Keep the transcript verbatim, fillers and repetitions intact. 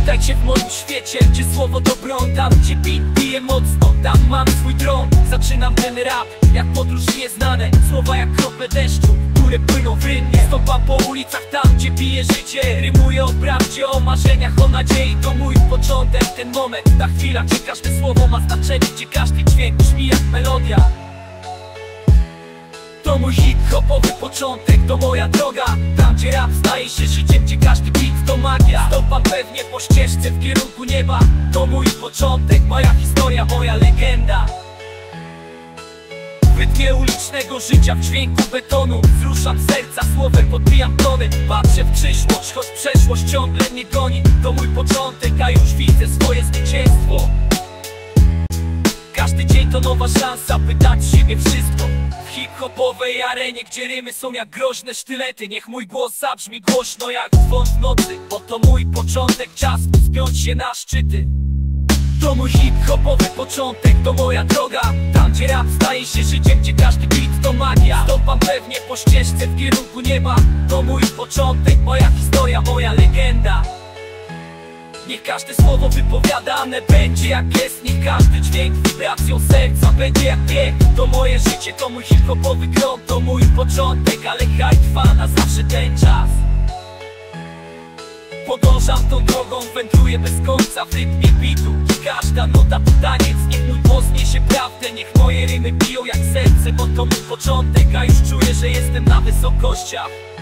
Witajcie w moim świecie, gdzie słowo to broń. Tam gdzie beat bije mocno, tam mam swój dron. Zaczynam ten rap, jak podróż nieznane. Słowa jak krople deszczu, które płyną w rynnie. Stąpam po ulicach tam, gdzie bije życie. Rymuję o prawdzie, o marzeniach, o nadziei. To mój początek, ten moment, ta chwila, gdzie każde słowo ma znaczenie, gdzie każdy dźwięk brzmi jak melodia. To mój hip-hopowy początek, to moja droga. Tam gdzie rap staje się życiem, gdzie każdy beat to magia. Stąpam pewnie po ścieżce w kierunku nieba. To mój początek, moja historia, moja legenda. W rytmie ulicznego życia, w dźwięku betonu wzruszam serca, słowem podbijam tony. Patrzę w przyszłość, choć przeszłość ciągle mnie goni. To mój początek, a już widzę swoje zwycięstwo. Każdy dzień to nowa szansa, by dać siebie wszystko. W hip-hopowej arenie, gdzie rymy są jak groźne sztylety. Niech mój głos zabrzmi głośno jak dzwon w nocy. Bo to mój początek, czas wspiąć się na szczyty. To mój hip-hopowy początek, to moja droga. Tam gdzie rap staje się życiem, gdzie każdy beat to magia. Stąpam pewnie po ścieżce w kierunku nieba. To mój początek, moja historia, moja legenda. Niech każde słowo wypowiadane będzie jak jest. Niech każdy dźwięk wibracją serca będzie jak bieg. To moje życie, to mój hip-hopowy grom. To mój początek, ale haj trwa na zawsze ten czas. Podążam tą drogą, wędruję bez końca w rytmie bitu. Każda nota to taniec, niech mój głos niesie prawdę. Niech moje rymy biją jak serce, bo to mój początek, a już czuję, że jestem na wysokościach.